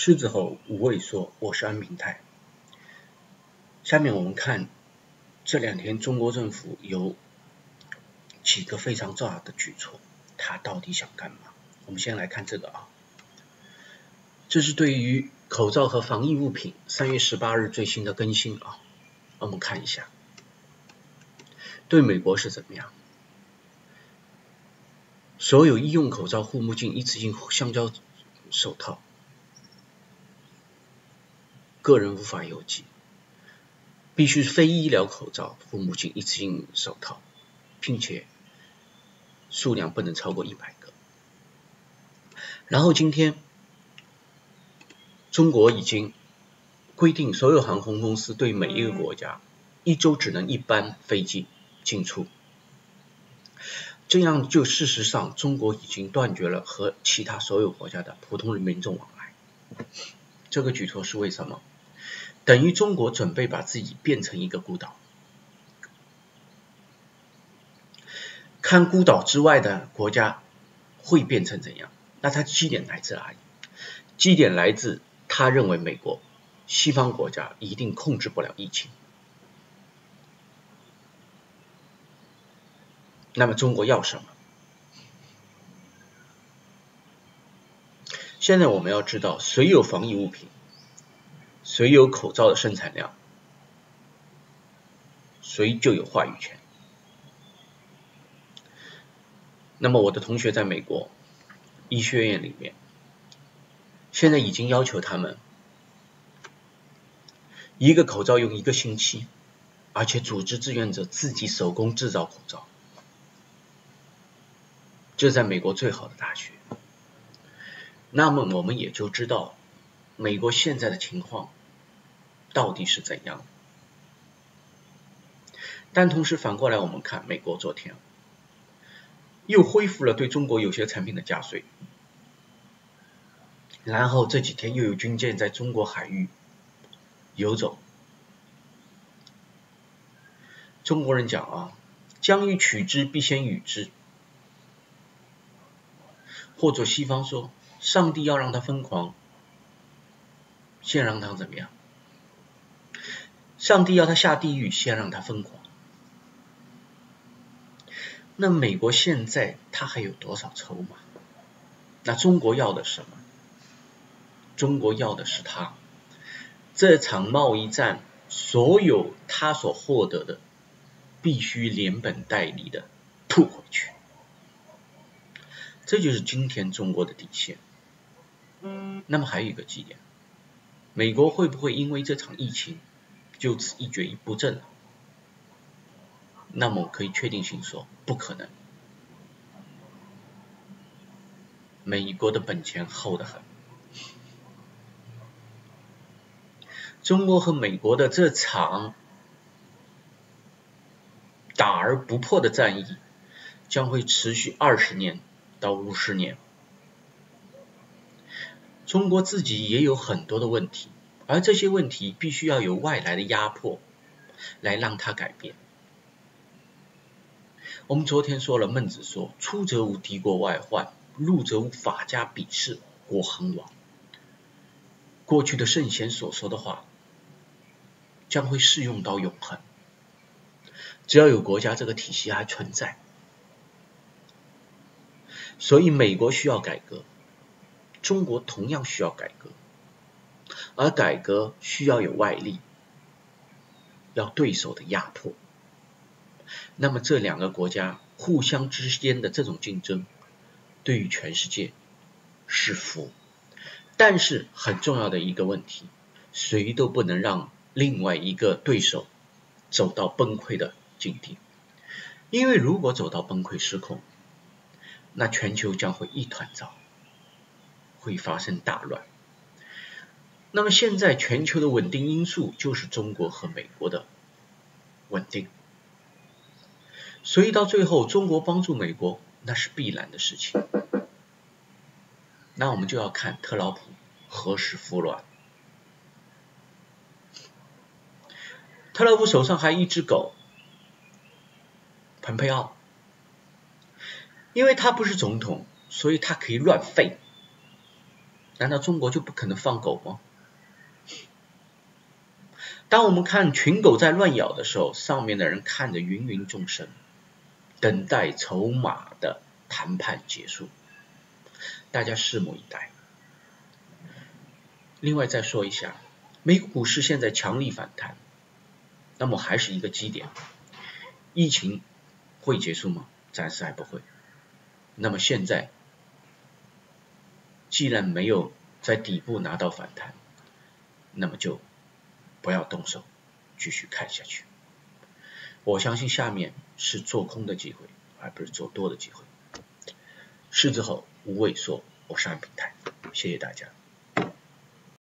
狮子吼无畏缩，我是安平泰。下面我们看这2天中国政府有几个非常重要的举措，他到底想干嘛？我们先来看这个啊，这是对于口罩和防疫物品3月18日最新的更新啊，我们看一下，对美国是怎么样？所有医用口罩、护目镜、一次性橡胶手套，个人无法邮寄，必须非医疗口罩、护目镜、一次性手套，并且数量不能超过100个。然后今天中国已经规定，所有航空公司对每一个国家1周只能1班飞机进出，这样就事实上中国已经断绝了和其他所有国家的普通民众往来。这个举措是为什么？等于中国准备把自己变成一个孤岛，看孤岛之外的国家会变成怎样？那它基点来自哪里？基点来自他认为美国、西方国家一定控制不了疫情。那么中国要什么？现在我们要知道，谁有防疫物品，谁有口罩的生产量，谁就有话语权。那么我的同学在美国医学院里面，现在已经要求他们一个口罩用1个星期，而且组织志愿者自己手工制造口罩。这在美国最好的大学。那么我们也就知道美国现在的情况到底是怎样。但同时反过来我们看，美国昨天又恢复了对中国有些产品的加税，然后这几天又有军舰在中国海域游走。中国人讲啊，将欲取之必先予之，或者西方说上帝要让他疯狂，先让他怎么样？上帝要他下地狱，先让他疯狂。那美国现在他还有多少筹码？那中国要的什么？中国要的是他这场贸易战所有他所获得的必须连本带利的吐回去。这就是今天中国的底线。那么还有一个基点，美国会不会因为这场疫情就此一蹶不振了？那么可以确定性说不可能。美国的本钱厚得很，中国和美国的这场打而不破的战役将会持续20年到50年。中国自己也有很多的问题，而这些问题必须要有外来的压迫来让它改变。我们昨天说了，孟子说，出则无敌国外患，入则无法家鄙视，国恒亡。过去的圣贤所说的话将会适用到永恒，只要有国家这个体系还存在。所以美国需要改革，中国同样需要改革，而改革需要有外力，要对手的压迫。那么这2个国家互相之间的这种竞争对于全世界是福，但是很重要的一个问题，谁都不能让另外一个对手走到崩溃的境地，因为如果走到崩溃失控，那全球将会一团糟，会发生大乱。那么现在全球的稳定因素就是中国和美国的稳定，所以到最后中国帮助美国那是必然的事情。那我们就要看特朗普何时服软。特朗普手上还一只狗，蓬佩奥，因为他不是总统，所以他可以乱吠。 难道中国就不可能放狗吗？当我们看群狗在乱咬的时候，上面的人看着芸芸众生，等待筹码的谈判结束，大家拭目以待。另外再说一下，美国股市现在强力反弹，那么还是一个基点，疫情会结束吗？暂时还不会。那么现在既然没有在底部拿到反弹，那么就不要动手，继续看下去。我相信下面是做空的机会，而不是做多的机会。是之后无畏缩，我是安平台，谢谢大家。